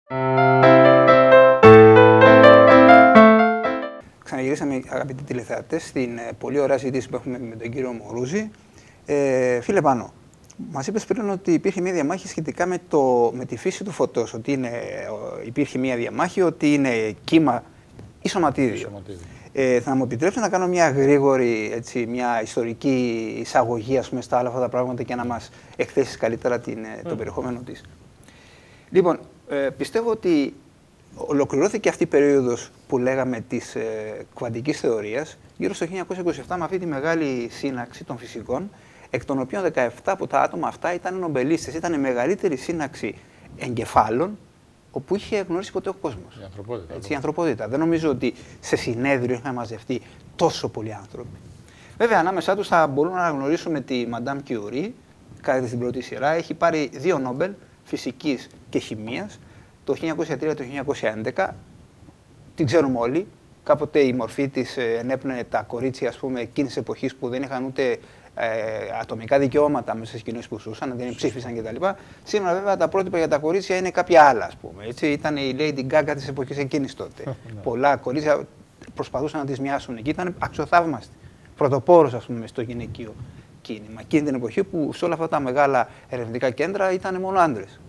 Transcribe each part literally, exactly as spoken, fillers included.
Ξαναγυρίσαμε, αγαπητοί τηλεθεατές, στην ε, πολύ ωραία συζήτηση που έχουμε με τον κύριο Μορούζη. Ε, φίλε Πάνο, μας είπες πριν ότι υπήρχε μια διαμάχη σχετικά με, το, με τη φύση του φωτός. Ότι είναι, υπήρχε μια διαμάχη ότι είναι κύμα ή σωματίδιο. Ε, θα μου επιτρέψετε να κάνω μια γρήγορη, έτσι, μια ιστορική εισαγωγή, ας πούμε, στα άλλα αυτά τα πράγματα και να μας εκθέσεις καλύτερα την, mm. το περιεχόμενο της. Λοιπόν, ε, πιστεύω ότι ολοκληρώθηκε αυτή η περίοδος που λέγαμε της ε, κουαντικής θεωρίας γύρω στο χίλια εννιακόσια είκοσι επτά με αυτή τη μεγάλη σύναξη των φυσικών, εκ των οποίων δεκαεπτά από τα άτομα αυτά ήταν νομπελίστες. Ήταν η μεγαλύτερη σύναξη εγκεφάλων όπου είχε γνωρίσει ποτέ ο κόσμος. Η ανθρωπότητα. Έτσι, η ανθρωπότητα. Δεν νομίζω ότι σε συνέδριο είχαν μαζευτεί τόσο πολλοί άνθρωποι. Βέβαια, ανάμεσά τους θα μπορούν να γνωρίσουν τη Μαντάμ Κιουρί, κάθεται στην πρώτη σειρά. Έχει πάρει δύο Νόμπελ φυσικής και χημείας, το χίλια εννιακόσια τρία και το χίλια εννιακόσια έντεκα. Την ξέρουμε όλοι. Κάποτε η μορφή της ενέπνεε τα κορίτσια, ας πούμε, εκείνης της εποχής που δεν είχαν ούτε ε, ατομικά δικαιώματα μέσα στις κοινωνίες που ζούσαν, δεν ψήφισαν κτλ. Σήμερα, βέβαια, τα πρότυπα για τα κορίτσια είναι κάποια άλλα, ας πούμε. Έτσι. Ήταν η Lady Gaga της εποχής εκείνης τότε. Πολλά κορίτσια προσπαθούσαν να τις μοιάσουν εκεί, ήταν αξιοθαύμαστοι. Πρωτοπόρος, ας πούμε, στο γυναικείο κίνημα. Εκείνη την εποχή που σε όλα αυτά τα μεγάλα ερευνητικά κέντρα ήταν μόνο άντρες.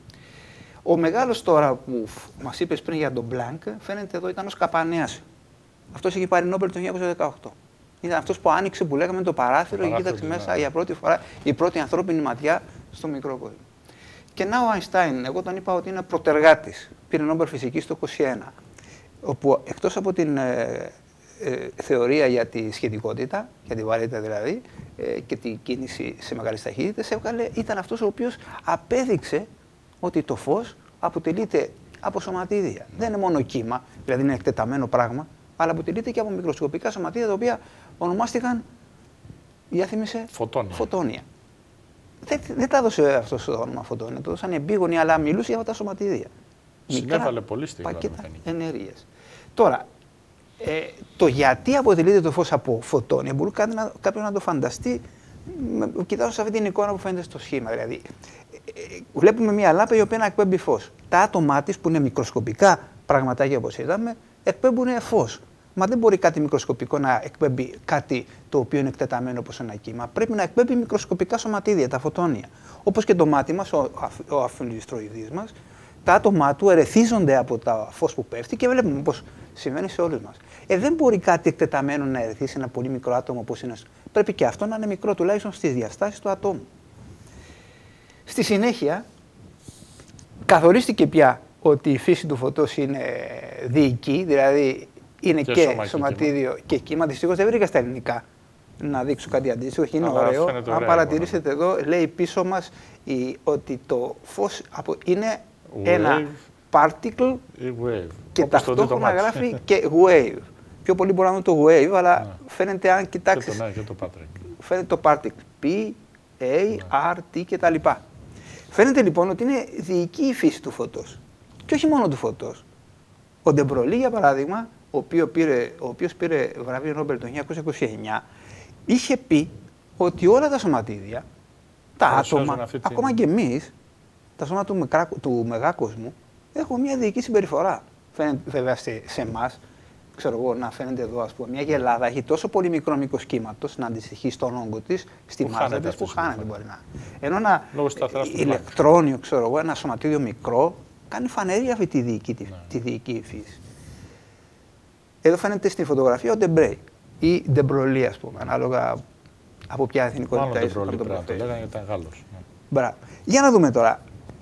Ο μεγάλος τώρα που μας είπες πριν για τον Μπλάνκ, φαίνεται εδώ ήταν ο Σκαπανέας. Αυτός έχει πάρει Νόμπελ το χίλια εννιακόσια δεκαοκτώ. Ήταν αυτός που άνοιξε, που λέγαμε, το παράθυρο και κοίταξε μέσα για πρώτη φορά η πρώτη ανθρώπινη ματιά στο μικρό κόσμο. Και να ο Αϊνστάιν, εγώ τον είπα ότι είναι προτεργάτης. Πήρε Νόμπελ φυσικής το είκοσι ένα. Όπου εκτός από την ε, ε, θεωρία για τη σχετικότητα, για τη βαρύτητα δηλαδή, ε, και την κίνηση σε μεγάλες ταχύτητες, έβγαλε, ήταν αυτός ο οποίος απέδειξε ότι το φως αποτελείται από σωματίδια. Δεν είναι μόνο κύμα, δηλαδή είναι εκτεταμένο πράγμα, αλλά αποτελείται και από μικροσκοπικά σωματίδια τα οποία ονομάστηκαν, για θύμισε, φωτόνια. φωτόνια. Δεν, δεν τα έδωσε αυτό το όνομα φωτόνια, το έδωσαν επίγονοι, αλλά μιλούσε για αυτά τα σωματίδια. Συνέβαλε πολύ στη πακέτα ενέργειας. Τώρα, ε, το γιατί αποτελείται το φως από φωτόνια, μπορεί κάποιος να το φανταστεί κοιτάζοντας αυτή την εικόνα που φαίνεται στο σχήμα. Δηλαδή, βλέπουμε μια λάμπα η οποία να εκπέμπει φως. Τα άτομά της, που είναι μικροσκοπικά πραγματάκια όπως είδαμε, εκπέμπουν φως. Μα δεν μπορεί κάτι μικροσκοπικό να εκπέμπει κάτι το οποίο είναι εκτεταμένο όπως ένα κύμα. Πρέπει να εκπέμπει μικροσκοπικά σωματίδια, τα φωτόνια. Όπως και το μάτι μας, ο, ο αφιλιστροειδής μας, τα άτομά του ερεθίζονται από τα φως που πέφτει και βλέπουμε πώς συμβαίνει σε όλους μας. Ε, δεν μπορεί κάτι εκτεταμένο να ερεθίσει ένα πολύ μικρό άτομο όπως είναι. Πρέπει και αυτό να είναι μικρό, τουλάχιστον στις διαστάσεις του ατόμου. Στη συνέχεια, καθορίστηκε πια ότι η φύση του φωτός είναι διοική, δηλαδή είναι και, και σωματίδιο και κύμα. Δυστυχώς δεν βρήκα στα ελληνικά να δείξω κάτι αντίστοιχο, είναι αλλά ωραίο. Αν ωραία, παρατηρήσετε ναι. Εδώ, λέει πίσω μας η, ότι το φως από, είναι wave, ένα particle wave. Και όπως ταυτόχρονα γράφει και wave. Πιο πολύ μπορεί να είναι το wave, αλλά ναι. Φαίνεται αν κοιτάξεις, και το, ναι, και το φαίνεται το particle, P, A, R, T κτλ. Φαίνεται λοιπόν ότι είναι διοική η φύση του φωτός. Και όχι μόνο του φωτός. Ο Ντεμπρολί, για παράδειγμα, ο, οποίο πήρε, ο οποίος πήρε βραβείο Νόμπελ το χίλια εννιακόσια είκοσι εννιά, είχε πει ότι όλα τα σωματίδια, τα άτομα, την... ακόμα και εμείς, τα σώματα του, μικρά, του μεγάκοσμου, έχουν μια διοική συμπεριφορά. Φαίνεται βέβαια σε, σε εμάς, ξέρω εγώ, να φαίνεται εδώ, ας πούμε, μια γελάδα έχει τόσο πολύ μικρό μήκος κύματος να αντιστοιχεί στον όγκο της, στη μάζα της που χάνεται μπορεί να. Ενώ ένα ηλεκτρόνιο, ξέρω εγώ, ένα σωματίδιο μικρό, κάνει φανερή αυτή τη διοική, τη, ναι. τη διοική φύση. Εδώ φαίνεται στη φωτογραφία ο Ντεμπρέι ή Ντεμπρολί, ας πούμε, ανάλογα από ποια εθνικότητα είσαι. Μάλλον Ντεμπρολί πρέπει, το λέγανε ήταν Γάλλος. Μπράβο. Για να δούμε τώρα,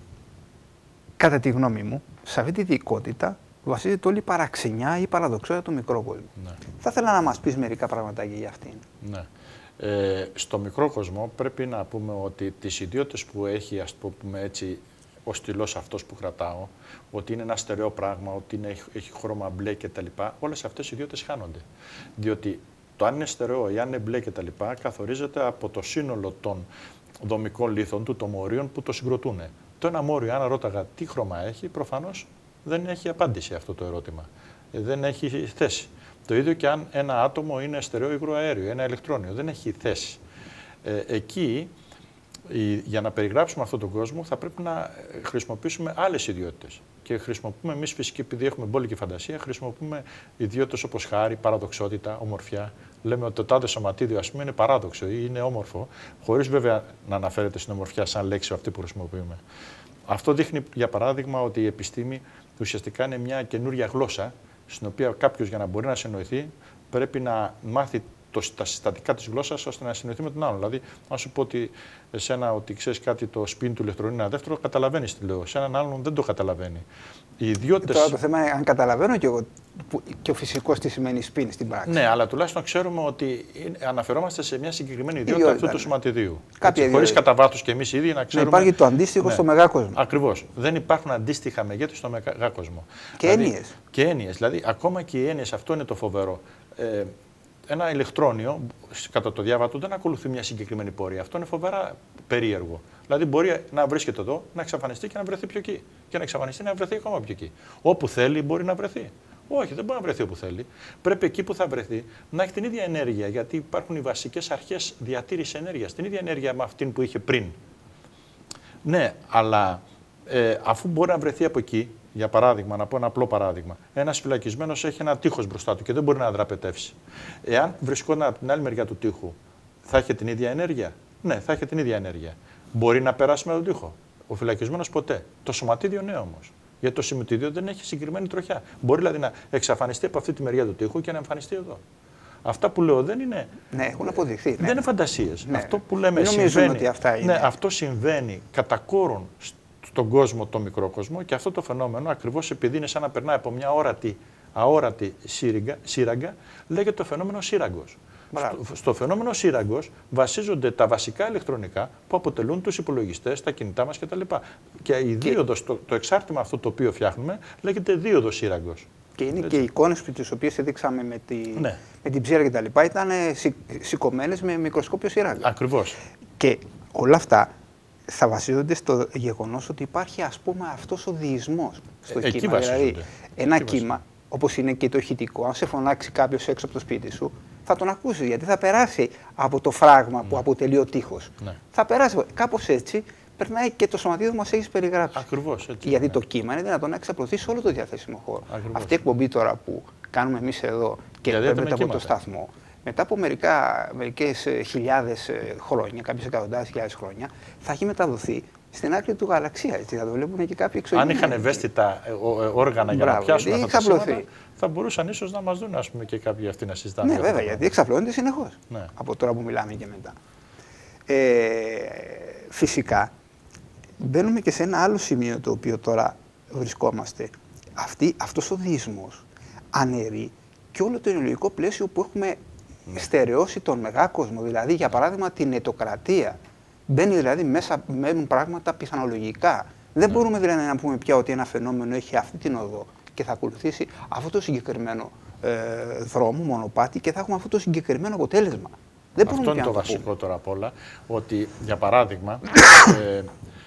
κατά τη γνώμη μου, σε αυτή τη διοικότητα βασίζεται όλη η παραξενιά ή η παραδοξότητα του μικρού κόσμου. Ναι. Θα ήθελα να μας πεις μερικά πραγματάκια για αυτήν. Ναι. Ε, στο μικρό κόσμο πρέπει να πούμε ότι τις ιδιότητες που έχει, ας πούμε έτσι, ο στυλός αυτός που κρατάω, ότι είναι ένα στερεό πράγμα, ότι είναι, έχει χρώμα μπλε κτλ. Όλες αυτές οι ιδιότητες χάνονται. Διότι το αν είναι στερεό ή αν είναι μπλε κτλ. Καθορίζεται από το σύνολο των δομικών λίθων του, των μορίων που το συγκροτούν. Το ένα μόριο, αν ρώταγα τι χρώμα έχει, προφανώς δεν έχει απάντηση αυτό το ερώτημα. Δεν έχει θέση. Το ίδιο και αν ένα άτομο είναι στερεό υγρό αέριο, ένα ηλεκτρόνιο, δεν έχει θέση. Ε, εκεί, η, για να περιγράψουμε αυτόν τον κόσμο, θα πρέπει να χρησιμοποιήσουμε άλλες ιδιότητες. Και και χρησιμοποιούμε εμείς φυσικά, επειδή έχουμε μπόλικη φαντασία, χρησιμοποιούμε ιδιότητες όπως χάρη, παραδοξότητα, ομορφιά. Λέμε ότι το τάδε σωματίδιο, ας πούμε, είναι παράδοξο ή είναι όμορφο, χωρίς βέβαια να αναφέρεται στην ομορφιά σαν λέξη αυτή που χρησιμοποιούμε. Αυτό δείχνει, για παράδειγμα, ότι η επιστήμη ουσιαστικά είναι μια καινούρια γλώσσα, στην οποία κάποιος για να μπορεί να συνοηθεί πρέπει να μάθει το, τα συστατικά της γλώσσας ώστε να συνοηθεί με τον άλλον. Δηλαδή, αν σου πω ότι εσένα ότι ξέρεις κάτι, το σπιν του ηλεκτρονίου είναι ένα δεύτερο, καταλαβαίνεις τι λέω. Σε έναν άλλον δεν το καταλαβαίνει. Οι ιδιότητες... Τώρα το θέμα είναι αν καταλαβαίνω και εγώ και ο φυσικός τι σημαίνει σπιν στην πράξη. Ναι, αλλά τουλάχιστον ξέρουμε ότι αναφερόμαστε σε μια συγκεκριμένη ιδιότητα αυτού του σωματιδίου. Χωρίς κατά βάθος και εμείς ήδη να ξέρουμε. Να υπάρχει το αντίστοιχο ναι. στο μεγάκοσμο. Ακριβώς. Δεν υπάρχουν αντίστοιχα μεγέθη στο μεγάκοσμο. Και δηλαδή, έννοιες. Και έννοιες. Δηλαδή, ακόμα και οι έννοιες, αυτό είναι το φοβερό. Ε, ένα ηλεκτρόνιο, κατά το διάβατο, δεν ακολουθεί μια συγκεκριμένη πορεία. Αυτό είναι φοβερά περίεργο. Δηλαδή, μπορεί να βρίσκεται εδώ, να εξαφανιστεί και να βρεθεί πιο εκεί. Και να εξαφανιστεί να βρεθεί ακόμα πιο εκεί. Όπου θέλει, μπορεί να βρεθεί. Όχι, δεν μπορεί να βρεθεί όπου θέλει. Πρέπει εκεί που θα βρεθεί να έχει την ίδια ενέργεια. Γιατί υπάρχουν οι βασικές αρχές διατήρησης ενέργειας. Την ίδια ενέργεια με αυτήν που είχε πριν. Ναι, αλλά ε, αφού μπορεί να βρεθεί από εκεί, για παράδειγμα, να πω ένα απλό παράδειγμα. Ένας φυλακισμένος έχει ένα τείχος μπροστά του και δεν μπορεί να δραπετεύσει. Εάν βρισκόταν από την άλλη μεριά του τείχου, θα είχε την ίδια ενέργεια. Ναι, θα είχε την ίδια ενέργεια. Μπορεί να περάσει με τον τείχο. Ο φυλακισμένος ποτέ. Το σωματίδιο ναι όμως. Γιατί το σωματίδιο δεν έχει συγκεκριμένη τροχιά. Μπορεί δηλαδή να εξαφανιστεί από αυτή τη μεριά του τείχου και να εμφανιστεί εδώ. Αυτά που λέω δεν είναι. Ναι, έχουν αποδειχθεί. Ναι. Δεν είναι φαντασίες. Ναι. Αυτό που λέμε δεν συμβαίνει. Ότι αυτά είναι. Ναι, αυτό συμβαίνει κατά κόρον στον κόσμο, τον μικρό κόσμο, και αυτό το φαινόμενο, ακριβώς επειδή είναι σαν να περνάει από μια όρατη, αόρατη σύραγγα, σύραγγα, λέγεται το φαινόμενο σύραγγος. Στο, στο φαινόμενο σύραγγος βασίζονται τα βασικά ηλεκτρονικά που αποτελούν τους υπολογιστές, τα κινητά μας κτλ. Και η δίωδος, το, το εξάρτημα αυτό το οποίο φτιάχνουμε, λέγεται δίωδος σύραγγος. Και είναι έτσι. Και οι εικόνες τις οποίες έδειξαμε με, τη, ναι. με την ψήρα κτλ. Ήταν σηκωμένες με μικροσκόπιο σύραγγα. Ακριβώς. Και όλα αυτά θα βασίζονται στο γεγονός ότι υπάρχει, ας πούμε, αυτός ο διεισμός στο ε, κύμα. Δηλαδή, ένα εκεί κύμα, όπως είναι και το ηχητικό, αν σε φωνάξει κάποιος έξω από το σπίτι σου, θα τον ακούσει, γιατί θα περάσει από το φράγμα ναι. που αποτελεί ο τείχος. Ναι. Θα περάσει. Κάπως έτσι περνάει και το σωματίδιο που μας έχεις περιγράψει. Ακριβώς έτσι. Γιατί ναι. το κύμα είναι δυνατόν να εξαπλωθεί σε όλο το διαθέσιμο χώρο. Ακριβώς. Αυτή η εκπομπή τώρα που κάνουμε εμείς εδώ και παίρνουμε από το σταθμό, μετά από μερικά, μερικές χιλιάδες χρόνια, κάποιες εκατοντάδες χιλιάδες χρόνια, θα έχει μεταδοθεί στην άκρη του γαλαξία. Έτσι, θα το βλέπουν και κάποιοι εξωγήινοι. Αν είχαν ευαίσθητα όργανα για Μπράβο, να πιάσουν αυτά τα σήματα, θα μπορούσαν ίσως να μας δουν, ας πούμε, και κάποιοι αυτοί να συζητάνε. Ναι, βέβαια, γιατί εξαπλώνεται συνεχώς. Ναι. Από τώρα που μιλάμε και μετά. Ε, φυσικά, μπαίνουμε και σε ένα άλλο σημείο το οποίο τώρα βρισκόμαστε. Αυτή, αυτός ο διεισμός αναιρεί και όλο το ενολογικό πλαίσιο που έχουμε ναι. στερεώσει τον μεγάκοσμο. Δηλαδή, για παράδειγμα, την ετοκρατία. Μπαίνει δηλαδή μέσα, μένουν πράγματα πιθανολογικά. Δεν ναι. μπορούμε δηλαδή να πούμε πια ότι ένα φαινόμενο έχει αυτή την οδό και θα ακολουθήσει αυτό το συγκεκριμένο ε, δρόμο, μονοπάτι και θα έχουμε αυτό το συγκεκριμένο αποτέλεσμα. Δεν αυτό είναι το, το βασικό τώρα απ' όλα, ότι για παράδειγμα, ε,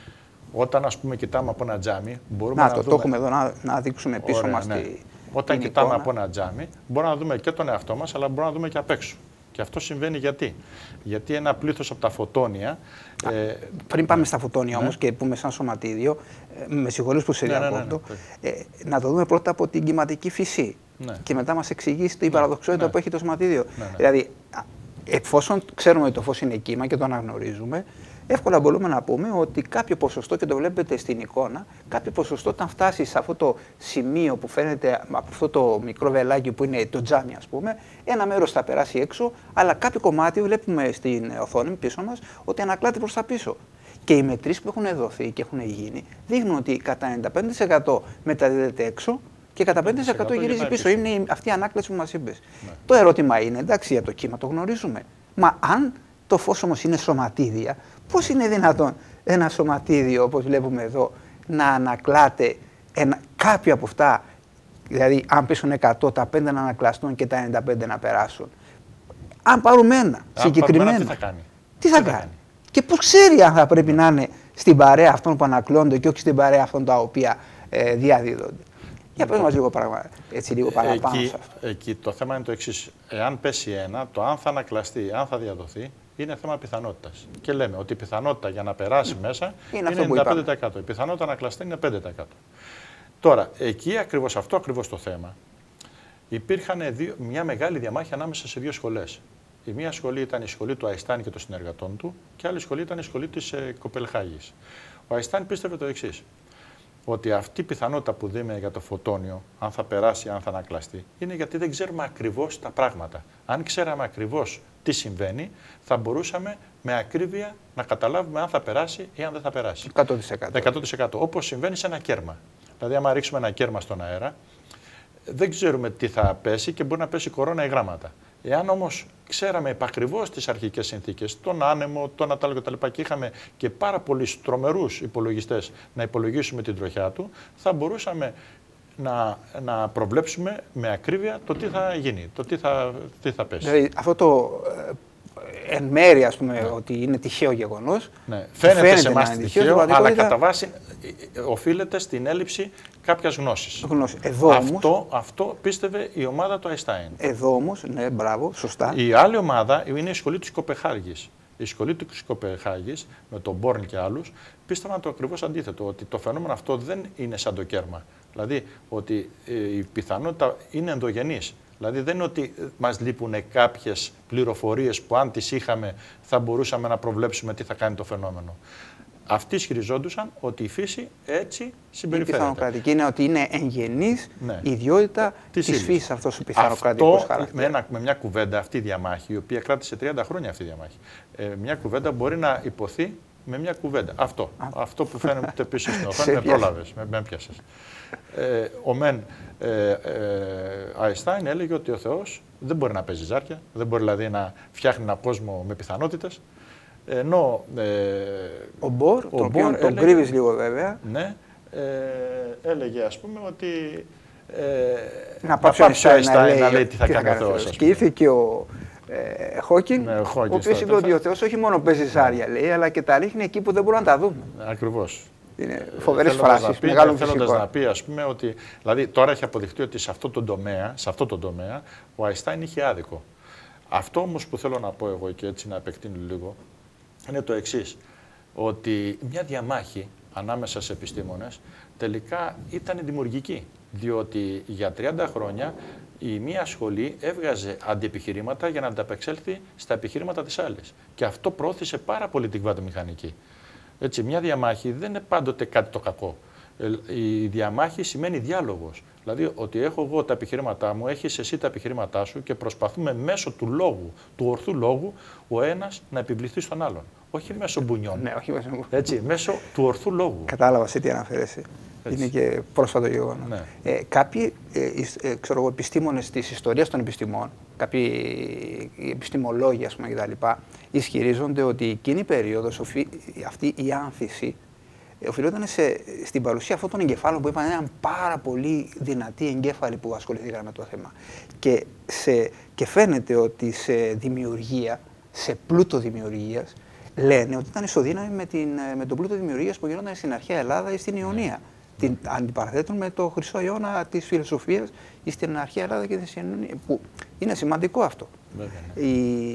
όταν ας πούμε κοιτάμε από ένα τζάμι, μπορούμε να, να το, δούμε... το έχουμε εδώ να, να δείξουμε πίσω Ωραία, μας ναι. τη, Όταν την κοιτάμε εικόνα. από ένα τζάμι, μπορούμε να δούμε και τον εαυτό μας, αλλά μπορούμε να δούμε και απ' έξω. Και αυτό συμβαίνει γιατί. Γιατί ένα πλήθος από τα φωτόνια... Α, ε, πριν πάμε ναι. στα φωτόνια όμως ναι. και πούμε σαν σωματίδιο, ε, με συγχωρείς που σε ναι, διακόπτω, ναι, ναι, ναι. Ε, να το δούμε πρώτα από την κυματική φυσή. Ναι. Και μετά μας εξηγήσει την ναι. παραδοξότητα ναι. που έχει το σωματίδιο. Ναι, ναι. Δηλαδή, εφόσον ξέρουμε ότι το φως είναι κύμα και το αναγνωρίζουμε, εύκολα μπορούμε να πούμε ότι κάποιο ποσοστό, και το βλέπετε στην εικόνα, κάποιο ποσοστό όταν φτάσει σε αυτό το σημείο που φαίνεται από αυτό το μικρό βελάκι που είναι το τζάμι, ας πούμε, ένα μέρος θα περάσει έξω, αλλά κάποιο κομμάτι βλέπουμε στην οθόνη πίσω μας ότι ανακλάται προς τα πίσω. Και οι μετρήσεις που έχουν δοθεί και έχουν γίνει δείχνουν ότι κατά ενενήντα πέντε τοις εκατό μεταδίδεται έξω και κατά πέντε τοις εκατό γυρίζει πίσω. Είναι αυτή η ανάκλαση που μας είπες. Ναι. Το ερώτημα είναι, εντάξει, για το κύμα το γνωρίζουμε. Μα αν το φως όμως είναι σωματίδια, πώς είναι δυνατόν ένα σωματίδιο, όπως βλέπουμε εδώ, να ανακλάται ένα, κάποιο από αυτά, δηλαδή αν πέσουν εκατό, τα πέντε να ανακλαστούν και τα ενενήντα πέντε να περάσουν. Αν πάρουμε ένα αν συγκεκριμένο, πάρουμε ένα, τι θα κάνει. Τι θα, τι θα κάνει. κάνει. Και πώς ξέρει αν θα πρέπει να είναι στην παρέα αυτών που ανακλώνται και όχι στην παρέα αυτών τα οποία ε, διαδίδονται. Για πες μας λίγο πράγμα, έτσι λίγο παραπάνω εκεί, σε αυτό. Εκεί το θέμα είναι το εξής. Εάν πέσει ένα, το αν θα ανακλαστεί, αν θα διαδοθεί, είναι θέμα πιθανότητας. Και λέμε ότι η πιθανότητα για να περάσει μέσα είναι, είναι ενενήντα πέντε τοις εκατό. Η πιθανότητα να ανακλαστεί είναι πέντε τοις εκατό. Τώρα, εκεί ακριβώς αυτό ακριβώς το θέμα. Υπήρχαν δύο, μια μεγάλη διαμάχη ανάμεσα σε δύο σχολές. Η μία σχολή ήταν η σχολή του Αϊστάιν και των συνεργατών του, και άλλη σχολή ήταν η σχολή της ε, Κοπελχάγης. Ο Αϊστάιν πίστευε το εξής: ότι αυτή η πιθανότητα που δίνουμε για το φωτόνιο, αν θα περάσει, αν θα ανακλαστεί, είναι γιατί δεν ξέρουμε ακριβώς τα πράγματα. Αν ξέραμε ακριβώς τι συμβαίνει, θα μπορούσαμε με ακρίβεια να καταλάβουμε αν θα περάσει ή αν δεν θα περάσει. εκατό τοις εκατό. εκατό τοις εκατό. Όπως συμβαίνει σε ένα κέρμα. Δηλαδή, άμα ρίξουμε ένα κέρμα στον αέρα, δεν ξέρουμε τι θα πέσει και μπορεί να πέσει κορώνα ή γράμματα. Εάν όμως ξέραμε επακριβώς τις αρχικές συνθήκες, τον άνεμο, τον ατάλληλο κτλ. Και είχαμε και πάρα πολλούς τρομερούς υπολογιστές να υπολογίσουμε την τροχιά του, θα μπορούσαμε να, να προβλέψουμε με ακρίβεια το τι θα γίνει, το τι θα, τι θα πέσει. Δηλαδή, αυτό το ε, εν μέρει, ας πούμε, ναι, ότι είναι τυχαίο γεγονός. Ναι. Φαίνεται, φαίνεται σε εμάς τυχαίο, αλλά κατά βάση οφείλεται στην έλλειψη κάποιας γνώσης. Γνώση. Εδώ αυτό, όμως, αυτό πίστευε η ομάδα του Αϊστάιν. Εδώ όμως, ναι, μπράβο, σωστά. Η άλλη ομάδα είναι η σχολή της Κοπεχάγης. Η σχολή της Κοπεχάγης, με τον Μπόρν και άλλους, πίστευαν το ακριβώς αντίθετο, ότι το φαινόμενο αυτό δεν είναι σαν το κέρμα. Δηλαδή, ότι η πιθανότητα είναι ενδογενής. Δηλαδή, δεν είναι ότι μας λείπουν κάποιες πληροφορίες που αν τις είχαμε θα μπορούσαμε να προβλέψουμε τι θα κάνει το φαινόμενο. Αυτοί ισχυριζόντουσαν ότι η φύση έτσι συμπεριφέρεται. Η πιθανοκρατική είναι ότι είναι εγγενής, ναι, ιδιότητα της φύσης αυτός ο πιθανοκρατικός χαρακτήρας. Με, ένα, με μια κουβέντα, αυτή η διαμάχη, η οποία κράτησε τριάντα χρόνια αυτή η διαμάχη, ε, μια κουβέντα μπορεί να υποθεί με μια κουβέντα. Αυτό, Α. αυτό που φαίνεται πίσω στην οθόνη, με πρόλαβες, με, με πιάσες. Ε, ο Μεν ε, ε, Αϊστάιν έλεγε ότι ο Θεός δεν μπορεί να παίζει ζάρια, δεν μπορεί δηλαδή να φτιάχνει έναν κόσμο με πιθανότητες. Ενώ ε, ο Μπορ, τον, τον, τον έλεγε, κρύβεις λίγο βέβαια. Ναι, ε, έλεγε ας πούμε ότι ε, να πάψει ο Αϊστάιν να, να λέει τι θα κάνει ο Θεός. Και ήρθε και ο ε, Χόκινγκ, ναι, ο, ο οποίος είπε ότι ο Θεός όχι μόνο παίζει ζάρια, λέει, αλλά και τα ρίχνει εκεί που δεν μπορούμε να τα δούμε. Ακριβώς. Είναι φοβερές φράσεις, μεγάλο φυσικό. Θέλοντας να πει, ας πούμε, ότι δηλαδή, τώρα έχει αποδειχτεί ότι σε αυτό τον τομέα, σε αυτό τον τομέα ο Αϊστάιν είχε άδικο. Αυτό όμως που θέλω να πω εγώ και έτσι να επεκτείνω λίγο, είναι το εξής, ότι μια διαμάχη ανάμεσα σε επιστήμονες τελικά ήταν δημιουργική, διότι για τριάντα χρόνια η μία σχολή έβγαζε αντιεπιχειρήματα για να ανταπεξέλθει στα επιχειρήματα της άλλης. Και αυτό προώθησε πάρα πολύ την κβαντομηχανική. Έτσι, μια διαμάχη δεν είναι πάντοτε κάτι το κακό. Η διαμάχη σημαίνει διάλογος. Δηλαδή ότι έχω εγώ τα επιχειρήματά μου, έχεις εσύ τα επιχειρήματά σου και προσπαθούμε μέσω του λόγου, του ορθού λόγου, ο ένας να επιβληθεί στον άλλον. Όχι μέσω μπουνιών. Ναι, όχι μέσω μπουνιών. Έτσι, μέσω του ορθού λόγου. Κατάλαβα σε τι αναφέρεσαι. Είναι και πρόσφατο γεγονός. Ναι. Ε, κάποιοι ε, ε, ξέρω εγώ, επιστήμονες της ιστορίας των επιστημών, κάποιοι επιστημολόγοι ας πούμε κτλ. Ισχυρίζονται ότι εκείνη η περίοδος, αυτή η άνθηση, οφειλόταν σε, στην παρουσία αυτών των εγκεφάλων που είπαν ήταν πάρα πολύ δυνατοί εγκέφαλοι που ασχοληθήκαν με το θέμα. Και, σε, και φαίνεται ότι σε δημιουργία, σε πλούτο δημιουργίας, λένε ότι ήταν ισοδύναμη με, την, με τον πλούτο δημιουργίας που γινόταν στην αρχαία Ελλάδα ή στην Ιωνία. Mm. Την αντιπαραθέτουν με το χρυσό αιώνα της φιλοσοφίας ή στην αρχαία Ελλάδα και στην Ιωνία. Που είναι σημαντικό αυτό. Mm. Η,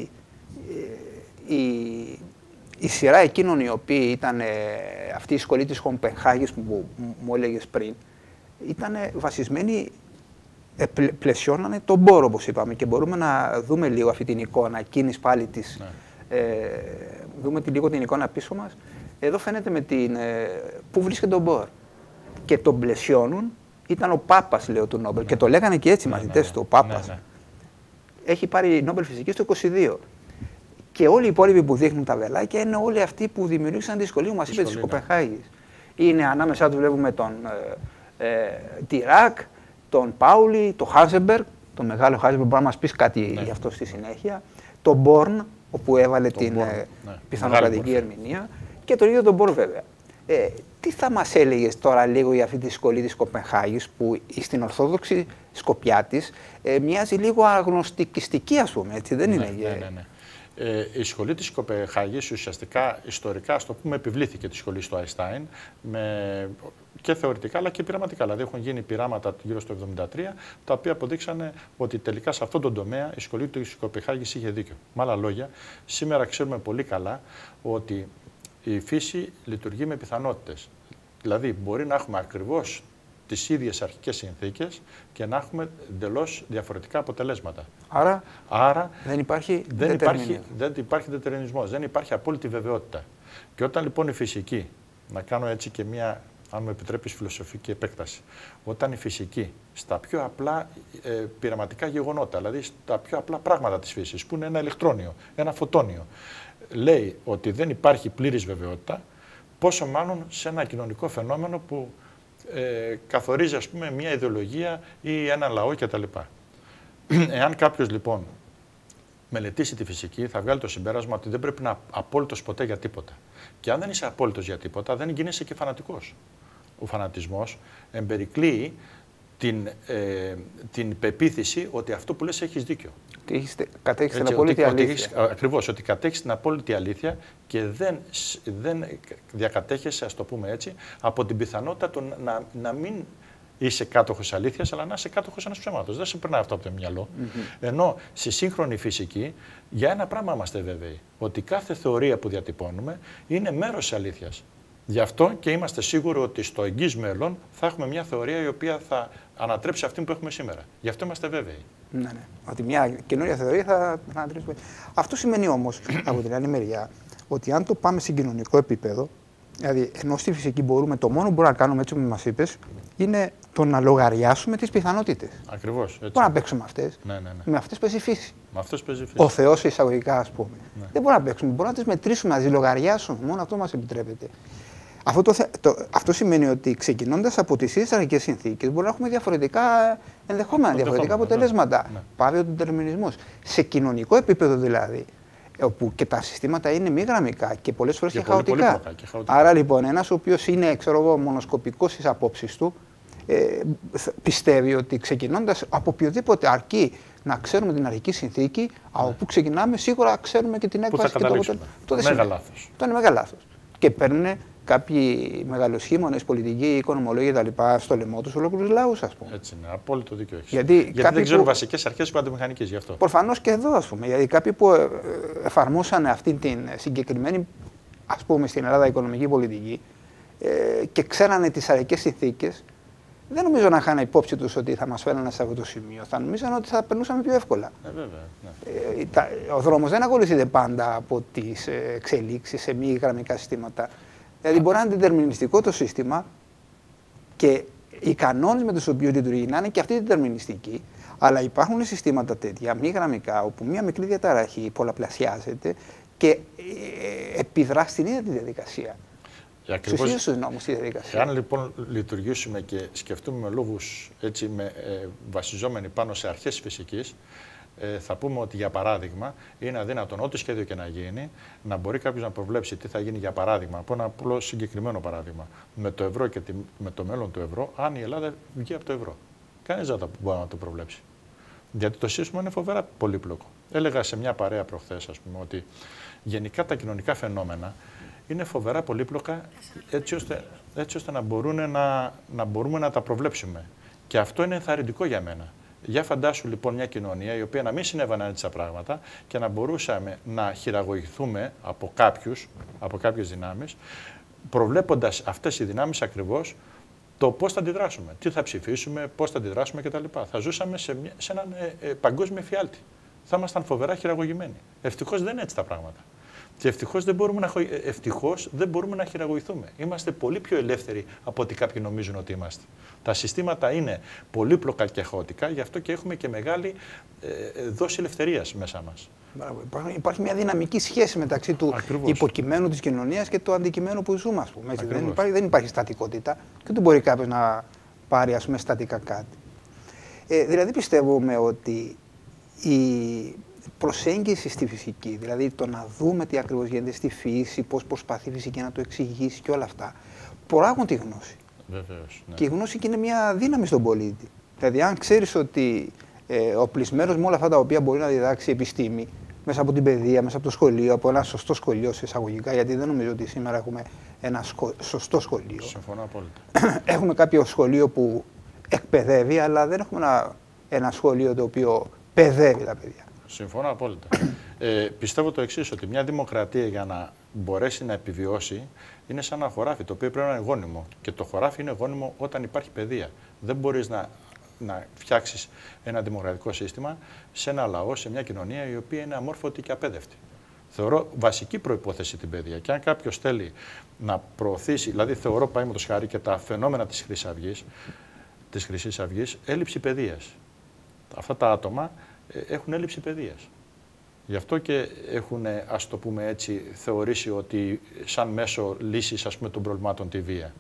η, η σειρά εκείνων οι οποίοι ήταν ε, αυτή η σχολή της Κοπενχάγης που μου, μου έλεγες πριν, ήταν βασισμένοι, ε, πλε, πλαισιώνανε τον Μπορ όπως είπαμε και μπορούμε να δούμε λίγο αυτή την εικόνα εκείνης πάλι της, ναι. ε, δούμε τη, λίγο την εικόνα πίσω μας. Εδώ φαίνεται με την, ε, πού βρίσκεται ο Μπορ και τον πλαισιώνουν, ήταν ο Πάπας λέω του Νόμπελ, ναι. Και το λέγανε και έτσι οι ναι, μαθητές ναι, του, ο Πάπας. Ναι, ναι. Έχει πάρει Νόμπελ Φυσικής το είκοσι δύο. Και όλοι οι υπόλοιποι που δείχνουν τα βελάκια είναι όλοι αυτοί που δημιούργησαν τη σχολή που μας είπε της Κοπενχάγης. Είναι ανάμεσά του βλέπουμε τον ε, ε, Τιράκ, τον Πάουλι, τον Χάζεμπεργκ, τον μεγάλο Χάζεμπεργκ που μπορεί να μας πει κάτι ναι. Γι' αυτό στη συνέχεια, τον Μπορν, όπου έβαλε τον την Born, ε, ναι. πιθανοκρατική ερμηνεία και τον ίδιο τον Μπορ βέβαια. Ε, τι θα μας έλεγες τώρα λίγο για αυτή τη σχολή της Κοπενχάγης που στην ορθόδοξη σκοπιά της ε, μοιάζει λίγο αγνωστικιστική ας πούμε, έτσι δεν ναι, είναι. Ναι, ναι, ναι. Ε, η σχολή της Κοπενχάγης ουσιαστικά ιστορικά, ας το πούμε, επιβλήθηκε τη σχολή του Αϊστάιν με, και θεωρητικά αλλά και πειραματικά. Δηλαδή έχουν γίνει πειράματα γύρω στο εβδομήντα τρία τα οποία αποδείξανε ότι τελικά σε αυτόν τον τομέα η σχολή της Κοπενχάγης είχε δίκιο. Με άλλα λόγια, σήμερα ξέρουμε πολύ καλά ότι η φύση λειτουργεί με πιθανότητες. Δηλαδή μπορεί να έχουμε ακριβώς τις ίδιες αρχικές συνθήκες και να έχουμε εντελώς διαφορετικά αποτελέσματα. Άρα, Άρα δεν υπάρχει δεν υπάρχει, δεν υπάρχει δετερμινισμός, δεν υπάρχει απόλυτη βεβαιότητα. Και όταν λοιπόν η φυσική, να κάνω έτσι και μια, αν μου επιτρέπεις, φιλοσοφική επέκταση, όταν η φυσική στα πιο απλά ε, πειραματικά γεγονότα, δηλαδή στα πιο απλά πράγματα της φύσης, που είναι ένα ηλεκτρόνιο, ένα φωτόνιο, λέει ότι δεν υπάρχει πλήρης βεβαιότητα, πόσο μάλλον σε ένα κοινωνικό φαινόμενο που ε, καθορίζει, ας πούμε, μια ιδεολογία ή ένα λαό κτλ. Εάν κάποιος λοιπόν μελετήσει τη φυσική, θα βγάλει το συμπέρασμα ότι δεν πρέπει να είναι απόλυτος ποτέ για τίποτα. Και αν δεν είσαι απόλυτος για τίποτα, δεν γίνεσαι και φανατικός. Ο φανατισμός εμπερικλείει την, ε, την πεποίθηση ότι αυτό που λες έχεις δίκιο. Ότι έχεις, κατέχεις την απόλυτη ότι, αλήθεια. Ότι έχεις, ακριβώς, ότι κατέχεις την απόλυτη αλήθεια και δεν, δεν διακατέχεσαι, ας το πούμε έτσι, από την πιθανότητα του να, να μην είσαι κάτοχος αλήθειας, αλλά να είσαι κάτοχος ενός ψέματος. Δεν σε περνάει αυτό από το μυαλό. Mm-hmm. Ενώ στη σύγχρονη φυσική, για ένα πράγμα είμαστε βέβαιοι, ότι κάθε θεωρία που διατυπώνουμε είναι μέρος της αλήθειας. Γι' αυτό και είμαστε σίγουροι ότι στο εγγύς μέλλον θα έχουμε μια θεωρία η οποία θα ανατρέψει αυτή που έχουμε σήμερα. Γι' αυτό είμαστε βέβαιοι. Ναι, ναι. Ότι μια καινούργια θεωρία θα, θα ανατρέψει. Αυτό σημαίνει όμως, από την άλλη μεριά, ότι αν το πάμε σε κοινωνικό επίπεδο, δηλαδή ενώ στη φυσική μπορούμε, το μόνο που μπορούμε να κάνουμε, έτσι όπως μας είπες, είναι το να λογαριάσουμε τις πιθανότητες. Ακριβώς. Δεν μπορούμε να παίξουμε αυτές. Ναι, ναι, ναι. Με αυτές παίζει η φύση. Με αυτές παίζει η φύση. Ο Θεός εισαγωγικά, ας πούμε. Ναι. Δεν μπορούμε να παίξουμε. Μπορούμε να τις μετρήσουμε, να τις λογαριάσουμε. Μόνο αυτό μας επιτρέπεται. Αυτό, το, το, αυτό σημαίνει ότι ξεκινώντας από τις ίδιες αρχικές συνθήκες μπορούμε να έχουμε διαφορετικά ενδεχόμενα, διαφορετικά αποτελέσματα. Ναι, ναι. Πάβει ο δετερμινισμός. Σε κοινωνικό επίπεδο δηλαδή, όπου και τα συστήματα είναι μη γραμμικά και πολλές φορές και, και, χαοτικά. Πολύ και χαοτικά. Άρα λοιπόν ένας ο οποίος είναι, ξέρω εγώ, μονοσκοπικός στις απόψεις του, ε, πιστεύει ότι ξεκινώντας από οποιοδήποτε αρκεί να ξέρουμε την αρχική συνθήκη, ναι. από που ξεκινάμε σίγουρα ξέρουμε και την έκβαση και το αποτέλεσμα. Το μέγα λάθος. Το είναι μεγάλο λάθος. Και παίρνουν κάποιοι μεγαλοσχήμονες, πολιτικοί, οικονομολόγοι κτλ. Στο λαιμό τους ολόκληρους λαούς, ας πούμε. Έτσι είναι, απόλυτο δίκιο έχεις. Γιατί, Γιατί δεν ξέρουν που... βασικές αρχές κουαντομηχανικής γι' αυτό. Προφανώς και εδώ, ας πούμε. Γιατί κάποιοι που εφαρμόσαν αυτή την συγκεκριμένη, ας πούμε, στην Ελλάδα οικονομική πολιτική ε, και ξέρανε τις αρχικές συνθήκες, δεν νομίζω να είχαν υπόψη τους ότι θα μας φέρνανε σε αυτό το σημείο. Θα νομίζαν ότι θα περνούσαμε πιο εύκολα. Ε, βέβαια, ναι. ε, τα, ο δρόμος δεν ακολουθείται πάντα από τις εξελίξεις σε μη γραμμικά συστήματα. Δηλαδή, μπορεί να είναι δετερμινιστικό το σύστημα και οι κανόνες με τους οποίους λειτουργεί να είναι και αυτοί δετερμινιστικοί, αλλά υπάρχουν συστήματα τέτοια, μη γραμμικά, όπου μία μικρή διαταραχή πολλαπλασιάζεται και ε, επιδρά στην ίδια τη διαδικασία. Στους ίδιους τους νόμους τη διαδικασία. Αν λοιπόν λειτουργήσουμε και σκεφτούμε με λόγους έτσι, με, ε, βασιζόμενοι πάνω σε αρχές φυσικής, ε, θα πούμε ότι για παράδειγμα είναι αδύνατον ό,τι σχέδιο και να γίνει να μπορεί κάποιος να προβλέψει τι θα γίνει για παράδειγμα. Από ένα απλό συγκεκριμένο παράδειγμα. Με το ευρώ και τη, με το μέλλον του ευρώ, αν η Ελλάδα βγει από το ευρώ. Κανείς δεν θα μπορεί να το προβλέψει. Γιατί το σύστημα είναι φοβερά πολύπλοκο. Έλεγα σε μια παρέα προχθές, ας πούμε, ότι γενικά τα κοινωνικά φαινόμενα είναι φοβερά πολύπλοκα έτσι ώστε, έτσι ώστε να, μπορούν να, να μπορούμε να τα προβλέψουμε. Και αυτό είναι ενθαρρυντικό για μένα. Για φαντάσου λοιπόν μια κοινωνία η οποία να μην συνέβαιναν έτσι τα πράγματα και να μπορούσαμε να χειραγωγηθούμε από κάποιους, από κάποιες δυνάμεις, προβλέποντας αυτές οι δυνάμεις ακριβώς το πώς θα αντιδράσουμε, τι θα ψηφίσουμε, πώς θα αντιδράσουμε κτλ. Θα ζούσαμε σε, μια, σε έναν ε, ε, παγκόσμιο εφιάλτη. Θα ήμασταν φοβερά χειραγωγημένοι. Ευτυχώς δεν είναι έτσι τα πράγματα. Και ευτυχώς δεν, μπορούμε να, ευτυχώς δεν μπορούμε να χειραγωγηθούμε. Είμαστε πολύ πιο ελεύθεροι από ό,τι κάποιοι νομίζουν ότι είμαστε. Τα συστήματα είναι πολύπλοκα και χαοτικά, γι' αυτό και έχουμε και μεγάλη ε, δόση ελευθερίας μέσα μας. Υπάρχει, υπάρχει μια δυναμική σχέση μεταξύ του Ακριβώς. υποκειμένου της κοινωνίας και του αντικειμένου που ζούμε, ας πούμε. Δεν υπάρχει, δεν υπάρχει στατικότητα και δεν μπορεί κάποιος να πάρει, ας πούμε, στατικά κάτι. Ε, δηλαδή πιστεύουμε ότι η προσέγγιση στη φυσική, δηλαδή το να δούμε τι ακριβώς γίνεται στη φύση, πώς προσπαθεί η φυσική να το εξηγήσει και όλα αυτά, προάγουν τη γνώση. Βεβαίως, ναι. Και η γνώση και είναι μια δύναμη στον πολίτη. Δηλαδή, αν ξέρεις ότι ε, οπλισμένος με όλα αυτά τα οποία μπορεί να διδάξει η επιστήμη, μέσα από την παιδεία, μέσα από το σχολείο, από ένα σωστό σχολείο σε εισαγωγικά, γιατί δεν νομίζω ότι σήμερα έχουμε ένα σκο... σωστό σχολείο. Συμφωνώ απόλυτα. Έχουμε κάποιο σχολείο που εκπαιδεύει, αλλά δεν έχουμε ένα, ένα σχολείο το οποίο παιδεύει τα παιδιά. Συμφωνώ απόλυτα. ε, πιστεύω το εξής, ότι μια δημοκρατία για να μπορέσει να επιβιώσει, είναι σαν ένα χωράφι το οποίο πρέπει να είναι γόνιμο. Και το χωράφι είναι γόνιμο όταν υπάρχει παιδεία. Δεν μπορείς να, να φτιάξεις ένα δημοκρατικό σύστημα σε ένα λαό, σε μια κοινωνία η οποία είναι αμόρφωτη και απέδευτη. Θεωρώ βασική προϋπόθεση την παιδεία. Και αν κάποιος θέλει να προωθήσει, δηλαδή θεωρώ παραδείγματος χάρη και τα φαινόμενα της Χρυσής Αυγής, της Χρυσής Αυγής, έλλειψη παιδείας. Αυτά τα άτομα έχουν έλλειψη παιδείας. Γι' αυτό και έχουν, ας το πούμε έτσι, θεωρήσει ότι σαν μέσο λύσης, ας πούμε, των προβλημάτων τη βία.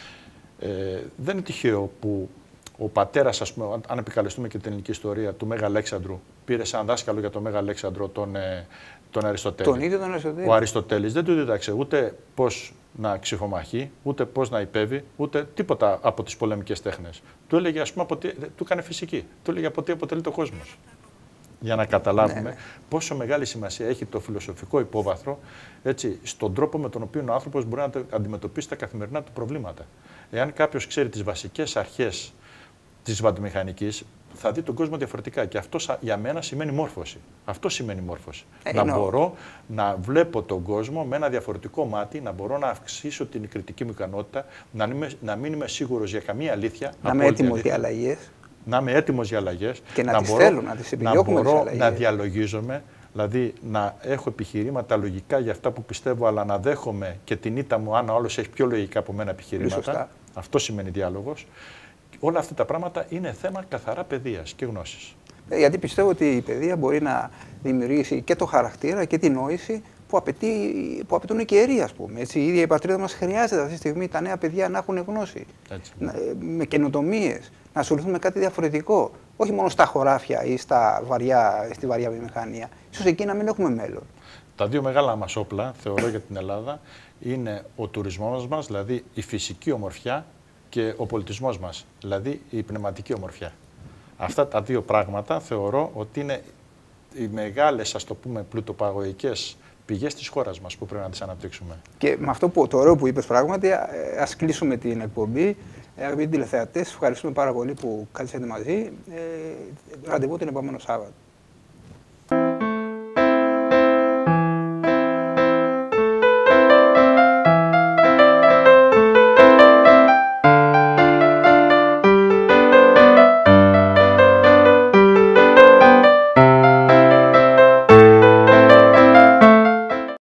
Ε, δεν είναι τυχαίο που ο πατέρας, ας πούμε, αν επικαλεστούμε και την ελληνική ιστορία του Μέγα Αλέξανδρου, πήρε σαν δάσκαλο για τον Μέγα Αλέξανδρο τον, τον Αριστοτέλη. Τον ίδιο τον Αριστοτέλη. Ο Αριστοτέλης δεν του δίδαξε ούτε πώς να ξιφομαχεί, ούτε πώς να υπέβει, ούτε τίποτα από τις πολεμικές τέχνες. Του έλεγε, ας πούμε, από τι, του έκανε φυσική. Του έλεγε από τι αποτελείται ο κόσμος. Για να καταλάβουμε ναι, ναι. πόσο μεγάλη σημασία έχει το φιλοσοφικό υπόβαθρο, έτσι, στον τρόπο με τον οποίο ο άνθρωπος μπορεί να αντιμετωπίσει τα καθημερινά του προβλήματα. Εάν κάποιος ξέρει τις βασικές αρχές της βαντομηχανικής, θα δει τον κόσμο διαφορετικά. Και αυτό για μένα σημαίνει μόρφωση. Αυτό σημαίνει μόρφωση. Ε, να εννοώ. μπορώ να βλέπω τον κόσμο με ένα διαφορετικό μάτι, να μπορώ να αυξήσω την κριτική μου ικανότητα, να, είμαι, να μην είμαι σίγουρος για καμία αλήθεια. Να είμαι έτοιμος για αλλαγές. Να είμαι έτοιμος για αλλαγές. Και να, να τις μπορώ, θέλω, να τις επιδιώκουμε. Να μπορώ να διαλογίζομαι, δηλαδή να έχω επιχειρήματα λογικά για αυτά που πιστεύω, αλλά να δέχομαι και την ήττα μου αν ο άλλος έχει πιο λογικά από μένα επιχειρήματα. Αυτό σημαίνει διάλογος. Όλα αυτά τα πράγματα είναι θέμα καθαρά παιδείας και γνώσης. Ε, γιατί πιστεύω ότι η παιδεία μπορεί να δημιουργήσει και το χαρακτήρα και την νόηση που, απαιτεί, που απαιτούν οι καιροί, ας πούμε. Έτσι, η ίδια η πατρίδα μας χρειάζεται αυτή τη στιγμή τα νέα παιδιά να έχουν γνώση. Έτσι. Να, με καινοτομίες, να ασχοληθούν με κάτι διαφορετικό. Όχι μόνο στα χωράφια ή στα βαριά, στη βαριά βιομηχανία. Ίσως εκεί να μην έχουμε μέλλον. Τα δύο μεγάλα μας όπλα, θεωρώ, για την Ελλάδα είναι ο τουρισμός μας, δηλαδή η φυσική ομορφιά, και ο πολιτισμός μας, δηλαδή η πνευματική ομορφιά. Αυτά τα δύο πράγματα θεωρώ ότι είναι οι μεγάλες, ας το πούμε, πλουτοπαγωγικές πηγές της χώρας μας που πρέπει να τις αναπτύξουμε. Και με αυτό που, το ωραίο που είπες πράγματι, ας κλείσουμε την εκπομπή. Αγαπητοί τηλεθεατές, ευχαριστούμε πάρα πολύ που κάτσατε μαζί. Ε, ραντεβού την επόμενο Σάββατο.